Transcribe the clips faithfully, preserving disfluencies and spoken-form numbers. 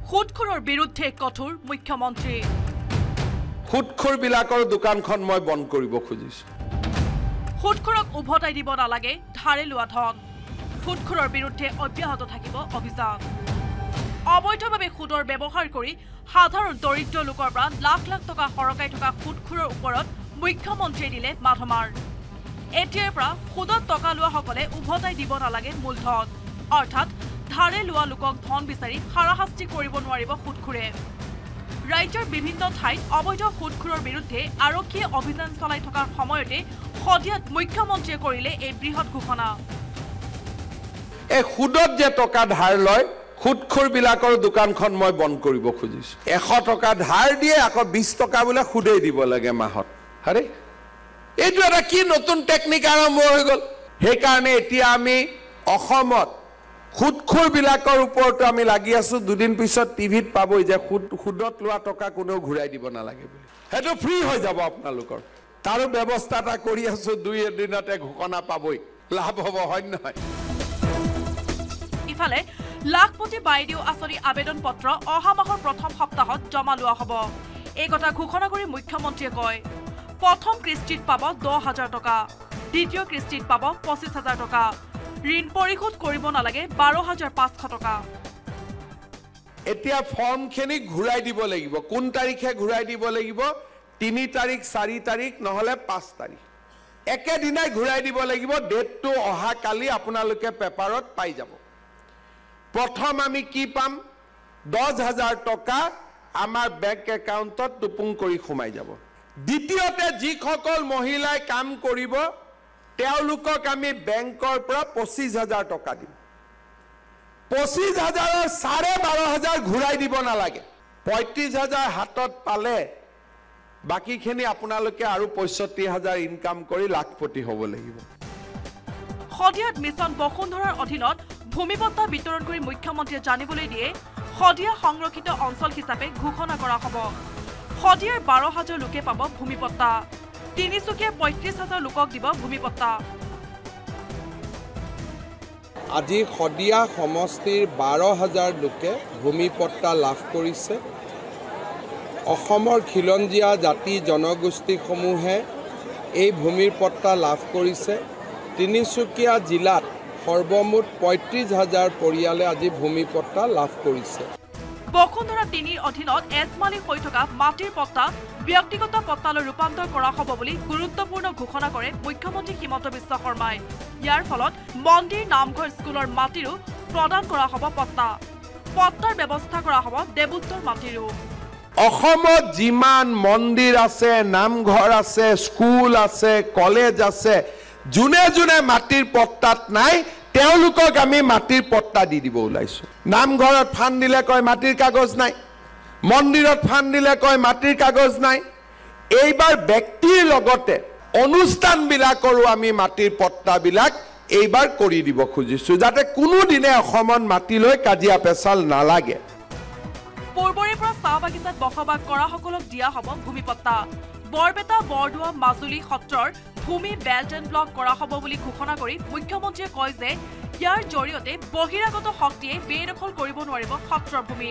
সুদখোৰৰ বিৰুদ্ধে কঠোৰ মুখ্যমন্ত্ৰী সুদখোৰ বিলাকৰ দোকানখন মই বন্ধ কৰিব খুজিছো সুদখোৰক উভতাই দিব নালাগে ধাৰে লোৱা ধন সুদখোৰৰ বিৰুদ্ধে অব্যাহত থাকিব অভিযান অবৈধভাৱে সুদৰ ব্যৱহাৰ কৰি সাধাৰণ দৰিদ্ৰ লোকৰ পৰা লাখ লাখ টকা সৰকাই থকা সুদখোৰৰ ওপৰত মুখ্যমন্ত্ৰীয়ে দিলে মাধমাৰ এতিয়াৰ পৰা সুদত টকা লোৱা সকলে উভতাই দিব নালাগে মূলধন অৰ্থাৎ ধাৰে লোৱা লোকক ধন বিচাৰি হাৰাশাস্তি কৰিব নোৱাৰিব সুদখোৰে ৰাজ্যৰ বিভিন্ন ঠাইত অবৈধ সুদখোৰৰ বিৰুদ্ধে আৰক্ষীয়ে অভিযান চলাই থকাৰ সময়তে সদিয়াত মুখ্যমন্ত্ৰীয়ে কৰিলে এই বৃহৎ ঘোষণা এই সুদত যে টকা ধাৰ লয় সুদখোৰ বিলাকৰ দোকানখন মই বন্ধ কৰিব খুজিছো এশ টকা ধাৰ দিয়ে আকৌ বিশ টকা বোলে সুদেই দিব লাগে মাহত আৰে এইটো এটা কি নতুন টেকনিক আৰম্ভ হৈ গ'ল সেইকাৰণে এতিয়া আমি অসমত সুদখোৰ বিলাকৰ ওপৰত আমি লাগি আছো দুদিন পিছত টিভিত পাবই যে সুদ সুদত লোৱা টকা কোনেও ঘূৰাই দিব নালাগে বুলি সেইটো ফ্ৰী হৈ যাব আপোনালোকৰ তাৰো ব্যৱস্থা এটা কৰি আছো দুই এদিনতে ঘোষণা পাবই লাভ হ'ব হয় নহয় ইফালে লাখপতি বাইদেউ আঁচনি আবেদন পত্ৰ অহা মাহৰ প্ৰথম সপ্তাহত জমা লোৱা হ'ব এই কথা ঘোষণা কৰি মুখ্যমন্ত্ৰীয়ে কয় প্ৰথম কিস্তিত পাব দহ হাজাৰ টকা দ্বিতীয় কিস্তিত পাব পঁচিছ হাজাৰ টকা ঋণ পৰিশোধ কৰিব নালাগে বাৰ হাজাৰ পাঁচশ টকা এতিয়া ফৰ্মখিনি ঘূৰাই দিব লাগিব কোন তাৰিখে ঘূৰাই দিব লাগিব তিনি তাৰিখ চাৰি তাৰিখ নহলে পাঁচ তাৰিখ একেদিনাই ঘূৰাই দিব লাগিব ডেটটো অহা কালি আপোনালোকে পেপাৰত পাই যাব প্ৰথম আমি কি পাম দহ হাজাৰ টকা আমাৰ বেংক একাউণ্টত টুপুং কৰি সোমাই যাব দ্বিতীয়তে যিসকল মহিলাই কাম কৰিব তেওঁলোকক আমি বেংকৰ পৰা পঁচিছ হাজাৰ টকা দিম পঁচিছ হাজাৰৰ চাৰে বাৰ হাজাৰ ঘূৰাই দিব নালাগে পঁয়ত্ৰিছ হাজাৰ হাতত পালে বাকীখিনি আপোনালোকে আৰু পঁয়ষষ্ঠি হাজাৰ ইনকাম কৰি লাখপতি হ'ব লাগিব সদিয়াত মিছন বসুন্ধৰাৰ অধীনত ভূমিপট্টা বিতৰণ কৰি মুখ্যমন্ত্ৰীয়ে জানিবলৈ দিয়ে সদিয়া সংৰক্ষিত অঞ্চল হিচাপে ঘোষণা কৰা হ'ব সদিয়াৰ বাৰ হাজাৰ লোকে পাব ভূমিপট্টা তিনিচুকীয়া পঁয়ত্ৰিছ হাজাৰ লোকক দিব ভূমিপট্টা আজি সদিয়া সমষ্টিৰ বাৰ হাজাৰ লোকে ভূমিপট্টা লাভ কৰিছে অসমৰ খিলঞ্জীয়া জাতি জনগোষ্ঠীসমূহে এই ভূমিৰ পট্টা লাভ কৰিছে তিনিচুকীয়া জিলাত সৰ্বমুঠ পঁয়ত্ৰিছ হাজাৰ পৰিয়ালে আজি ভূমিপট্টা লাভ কৰিছে বসুন্ধৰা তিনিৰ অধীনত এজমালি হৈ থকা মাটিৰ পট্টা ব্যক্তিগত পট্টালৈ ৰূপান্তৰ কৰা হ'ব বুলি গুৰুত্বপূৰ্ণ ঘোষণা কৰে মুখ্যমন্ত্ৰী হিমন্ত বিশ্ব শৰ্মাই ইয়াৰ ফলত মন্দিৰ নামঘৰ স্কুলৰ মাটিৰো প্ৰদান কৰা হ'ব পট্টা পট্টাৰ ব্যৱস্থা কৰা হ'ব দেৱোত্তৰ মাটিৰো অসমত যিমান মন্দিৰ আছে নামঘৰ আছে স্কুল আছে কলেজ আছে যোনে যোনে মাটিৰ পট্টাত নাই তেওঁলোকক আমি মাটিৰ পট্টা দি দিব ওলাইছো নামঘৰত ফান্ড দিলে কয় মাটিৰ কাগজ নাই মন্দিৰত ফান্ড দিলে কয় মাটিৰ কাগজ নাই এইবাৰ ব্যক্তিৰ লগতে অনুষ্ঠানবিলাকৰো আমি মাটিৰ পট্টাবিলাক এইবাৰ কৰি দিব খুজিছো যাতে কোনো দিনে অসমত মাটি লৈ কাজিয়া পেচাল নালাগে পূৰ্বৰে পৰা চাহ বাগিচাত বসবাস কৰা সকলক দিয়া হ'ব ভূমিপট্টা বৰপেটা বৰদোৱা মাজুলী সত্ৰৰ ভূমি বেল্ট এণ্ড ব্লক কৰা হ'ব বুলি ঘোষণা কৰি মুখ্যমন্ত্ৰীয়ে কয় যে ইয়াৰ জৰিয়তে বহিৰাগত শক্তিয়ে বেদখল কৰিব নোৱাৰিব সত্ৰৰ ভূমি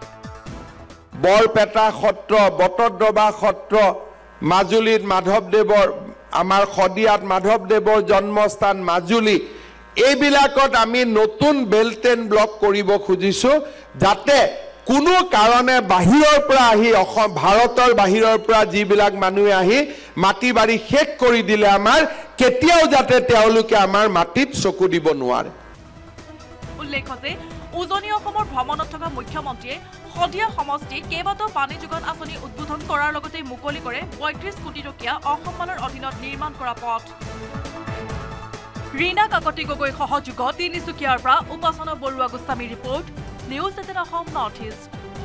বৰপেটা সত্ৰ বটদ্ৰৱা সত্ৰ মাজুলীত মাধৱদেৱৰ আমাৰ সদিয়াত মাধৱদেৱৰ জন্মস্থান মাজুলী এইবিলাকত আমি নতুন বেল্ট এণ্ড ব্লক কৰিব খুজিছো যাতে কোনো কাৰণে বাহিৰৰ পৰা আহি অসম ভাৰতৰ বাহিৰৰ পৰা যিবিলাক মানুহে আহি মাটি বাৰী শেষ কৰি দিলে আমাৰ কেতিয়াও যাতে তেওঁলোকে আমাৰ মাটিত চকু দিব নোৱাৰে উল্লেখ্য যে উজনি অসমৰ ভ্ৰমণত থকা মুখ্যমন্ত্ৰীয়ে সদিয়া সমষ্টিত কেইবাটাও পানী যোগান আঁচনি উদ্বোধন কৰাৰ লগতে মুকলি কৰে পঁয়ত্ৰিছ কোটি টকীয়া অসমমানৰ অধীনত নিৰ্মাণ কৰা পথ ৰীনা কাকতি গগৈ সহযোগত তিনিচুকীয়াৰ পৰা Upasana Baruah Goswami report news eighteen Assam north east